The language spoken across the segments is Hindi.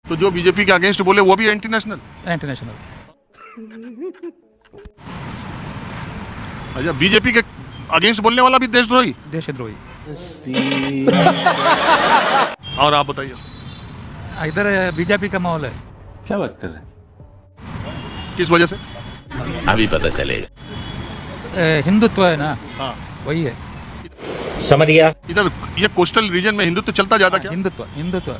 तो जो बीजेपी के अगेंस्ट बोले वो भी एंटी नेशनल। अच्छा, बीजेपी के अगेंस्ट बोलने वाला भी देशद्रोही। और आप बताइए। इधर बीजेपी का माहौल है। क्या बात कर रहे हैं? किस वजह से? अभी पता चलेगा। हिंदुत्व है ना। हाँ, वही है। समझ गया। इधर ये कोस्टल रीजन में हिंदुत्व चलता ज्यादा क्या? हिंदुत्व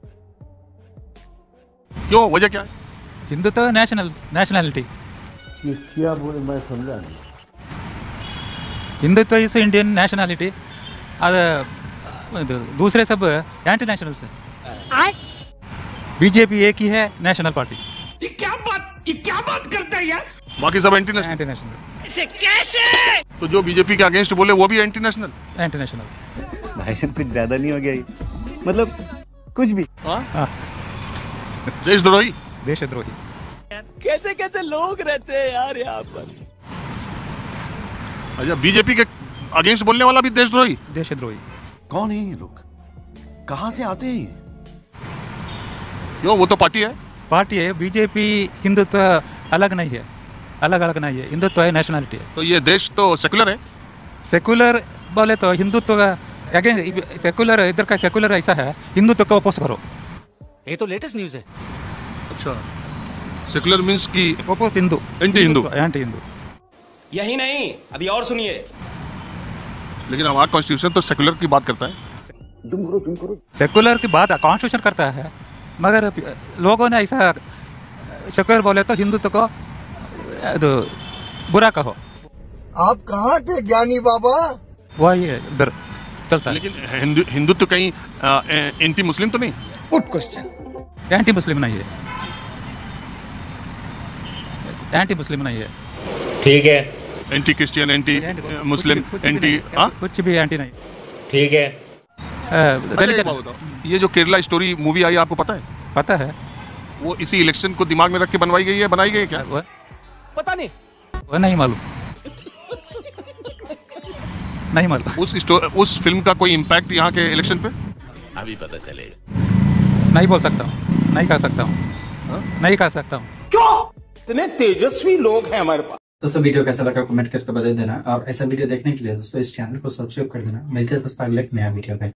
क्यों, वजह क्या है? हिंदुत्व नेशनैलिटी। क्या बोले मैं समझा नहीं। हिंदुत्व इस इंडियन नेशनैलिटी, दूसरे सब एंटी नेशनल्स है। बीजेपी एक ही है नेशनल पार्टी। ये क्या बात करता है यार? बाकी सब एंटी नेशनल। ऐसे कैसे? तो जो बीजेपी के अगेंस्ट बोले वो भी एंटी नेशनल। भाई साहब कुछ ज्यादा नहीं हो गया ये? मतलब कुछ भी। हाँ? देशद्रोही। कैसे कैसे लोग रहते हैं यार यहाँ पर। अच्छा, बीजेपी के अगेंस्ट बोलने वाला भी देशद्रोही। कौन है ये लोग? कहाँ से आते हैं ये? क्यों, वो तो पार्टी है। बीजेपी हिंदुत्व अलग नहीं है, अलग नहीं है। हिंदुत्व है, नेशनलिटी है। तो ये देश तो सेकुलर है। सेकुलर बोले तो हिंदुत्व का अगेंस्ट सेकुलर, इधर का सेकुलर ऐसा है, हिंदुत्व को अपोज करो। ये तो लेटेस्ट न्यूज है। अच्छा, सेकुलर मींस की अपोज हिंदू, एंटी हिंदू। यही नहीं, अभी और सुनिए। लेकिन हमारा कॉन्स्टिट्यूशन तो सेकुलर की बात करता है। सेकुलर की बात कॉन्स्टिट्यूशन करता है, मगर लोगों ने ऐसा सेकुलर बोले तो हिंदुत्व को बुरा कहो। आप कहाँ के ज्ञानी बाबा? वही है, इधर चलता है। लेकिन हिंदुत्व कहीं एंटी मुस्लिम तो नहीं? Good question. एंटी मुस्लिम नहीं है। ठीक है। Anti Christian, anti Muslim, anti कुछ भी एंटी नहीं। ठीक है। ये जो केरला स्टोरी मूवी आई, आपको पता है? पता है। वो इसी इलेक्शन को दिमाग में रख के बनाई गई है क्या? पता नहीं। वो नहीं मालूम। उस फिल्म का कोई इम्पैक्ट यहाँ के इलेक्शन पे? अभी पता चलेगा। नहीं बोल सकता हूँ, नहीं कह सकता हूँ। क्यों? इतने तेजस्वी लोग हैं हमारे पास। दोस्तों वीडियो कैसा लगा कमेंट करके बता देना, और ऐसा वीडियो देखने के लिए दोस्तों इस चैनल को सब्सक्राइब कर देना। मिलते हैं दोस्तों अगले नया वीडियो में।